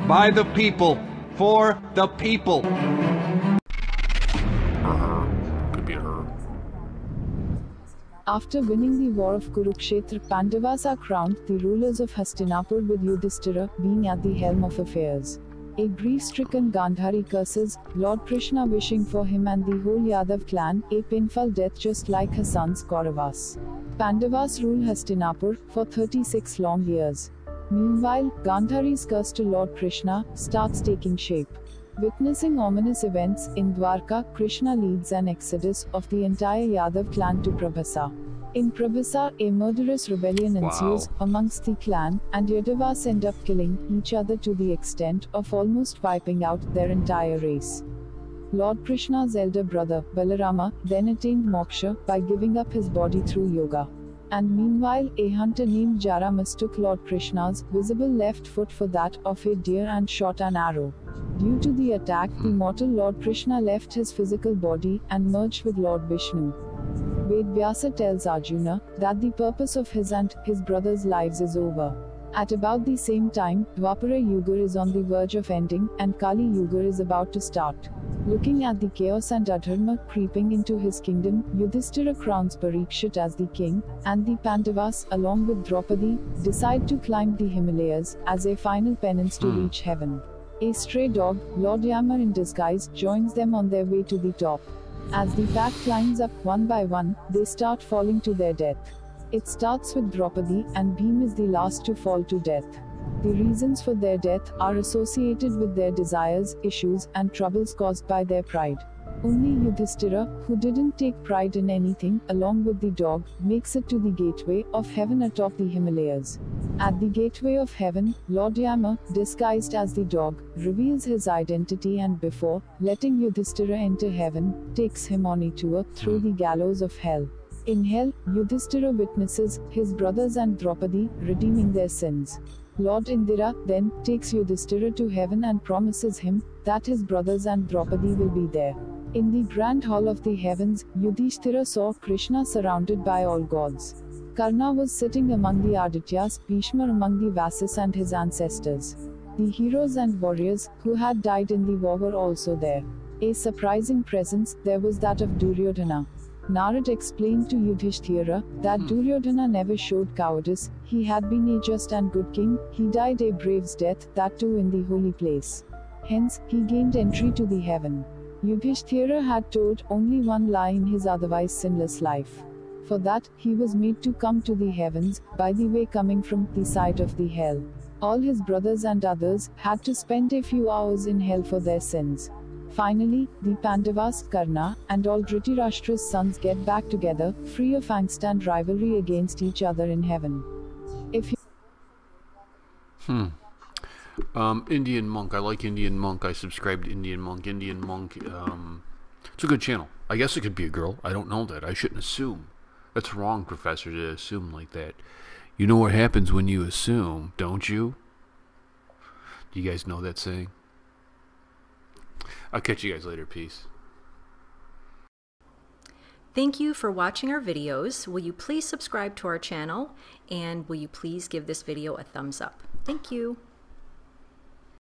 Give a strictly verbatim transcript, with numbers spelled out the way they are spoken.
by the people, for the people. Could be her. After winning the war of Kurukshetra, Pandavas are crowned the rulers of Hastinapur, with Yudhishthira being at the helm of affairs. A grief-stricken Gandhari curses Lord Krishna, wishing for him and the whole Yadav clan a painful death just like her sons Kauravas. Pandavas rule Hastinapur for thirty-six long years. Meanwhile, Gandhari's curse to Lord Krishna starts taking shape. Witnessing ominous events in Dwarka, Krishna leads an exodus of the entire Yadav clan to Prabhasa. In Prabhasa, a murderous rebellion ensues Wow. amongst the clan, and Yadavas end up killing each other to the extent of almost wiping out their entire race. Lord Krishna's elder brother, Balarama, then attained moksha by giving up his body through yoga. And meanwhile, a hunter named Jara mistook Lord Krishna's visible left foot for that of a deer and shot an arrow. Due to the attack, the mortal Lord Krishna left his physical body and merged with Lord Vishnu. Ved Vyasa tells Arjuna that the purpose of his and his brothers' lives is over. At about the same time, Dwapara Yuga is on the verge of ending, and Kali Yuga is about to start. Looking at the chaos and adharma creeping into his kingdom, Yudhishthira crowns Parikshit as the king, and the Pandavas, along with Draupadi, decide to climb the Himalayas as a final penance to Hmm. reach heaven. A stray dog, Lord Yama in disguise, joins them on their way to the top. As the pack climbs up one by one, they start falling to their death. It starts with Draupadi, and Bhim is the last to fall to death. The reasons for their death are associated with their desires, issues, and troubles caused by their pride. Only Yudhishthira, who didn't take pride in anything, along with the dog, makes it to the gateway of heaven atop the Himalayas. At the gateway of heaven, Lord Yama, disguised as the dog, reveals his identity and before letting Yudhishthira enter heaven, takes him on a tour through the gallows of hell. In hell, Yudhishthira witnesses his brothers and Draupadi redeeming their sins. Lord Indira then takes Yudhishthira to heaven and promises him that his brothers and Draupadi will be there. In the grand hall of the heavens, Yudhishthira saw Krishna surrounded by all gods. Karna was sitting among the Adityas, Bhishma among the Vasis and his ancestors. The heroes and warriors who had died in the war were also there. A surprising presence there was that of Duryodhana. Narad explained to Yudhishthira that Duryodhana never showed cowardice, he had been a just and good king, he died a brave's death, that too in the holy place. Hence, he gained entry to the heaven. Yudhishthira had told only one lie in his otherwise sinless life. For that, he was made to come to the heavens, by the way coming from the side of the hell. All his brothers and others had to spend a few hours in hell for their sins. Finally, the Pandavas, Karna, and all Dhritarashtra's sons get back together, free of angst and rivalry against each other in heaven. If you Hmm. Um, Indian Monk. I like Indian Monk. I subscribe to Indian Monk. Indian Monk. Um, it's a good channel. I guess it could be a girl. I don't know that. I shouldn't assume. That's wrong, Professor, to assume like that. You know what happens when you assume, don't you? Do you guys know that saying? I'll catch you guys later. Peace. Thank you for watching our videos. Will you please subscribe to our channel, and will you please give this video a thumbs up? Thank you.